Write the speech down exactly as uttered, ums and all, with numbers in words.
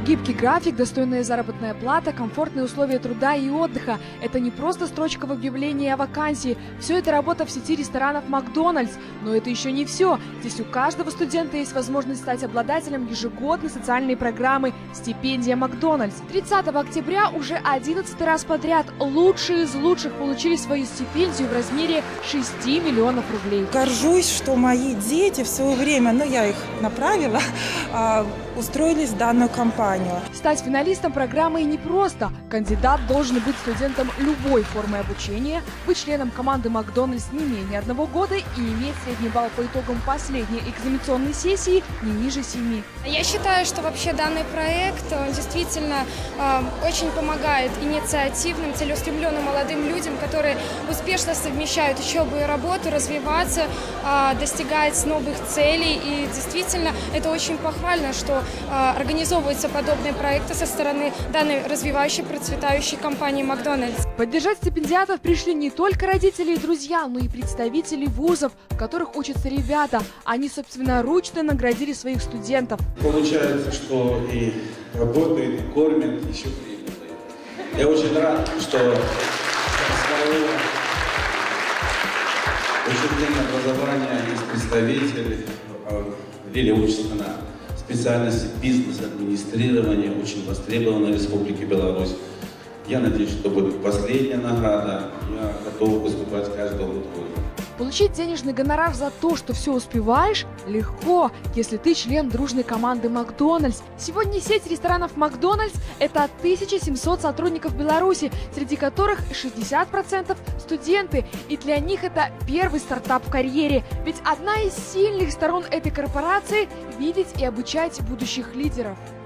Гибкий график, достойная заработная плата, комфортные условия труда и отдыха – это не просто строчка в объявлении о вакансии. Все это работа в сети ресторанов «Макдональдс». Но это еще не все. Здесь у каждого студента есть возможность стать обладателем ежегодной социальной программы «Стипендия Макдональдс». тридцатого октября уже одиннадцатый раз подряд лучшие из лучших получили свою стипендию в размере шести миллионов рублей. Горжусь, что мои дети в свое время, ну я их направила, устроились в данную компанию. Стать финалистом программы непросто. Кандидат должен быть студентом любой формы обучения, быть членом команды «Макдональдс» не менее одного года и иметь средний балл по итогам последней экзаменационной сессии не ниже семи. Я считаю, что вообще данный проект он действительно э, очень помогает инициативным, целеустремленным молодым людям, которые успешно совмещают учебу и работу, развиваться, э, достигать новых целей. И действительно, это очень похвально, что э, организовываются подобные проекты со стороны данной развивающей, процветающей компании «Макдональдс». Поддержать стипендиатов пришли не только родители и друзья, но и представители вузов, в которых учатся ребята. Они собственноручно наградили своих студентов. Получается, что и работают, и кормят, еще премию. Я очень рад, что своего учреждения образования есть представители. Лилия учится на специальности бизнес-администрирования, очень востребована в Республике Беларусь. Я надеюсь, что будет последняя награда. Я готов выступать каждого года. Получить денежный гонорар за то, что все успеваешь, легко, если ты член дружной команды «Макдональдс». Сегодня сеть ресторанов «Макдональдс» – это тысяча семьсот сотрудников Беларуси, среди которых шестьдесят процентов студенты. И для них это первый стартап в карьере. Ведь одна из сильных сторон этой корпорации – видеть и обучать будущих лидеров.